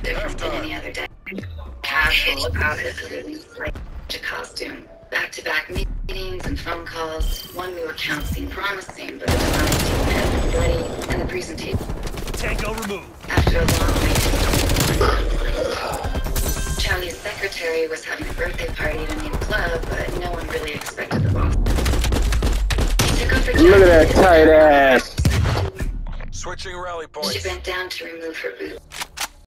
different than any other day. Casual outfit, like a costume. Back-to-back meetings and phone calls. One we were counting seemed promising, but the design team hadn't been ready, and the presentation. Tango removed. After a long wait, Charlie's secretary was having a birthday party at a new club, but no one really expected the boss. He took over. Look at that tight ass. Switching rally points. She bent down to remove her boot.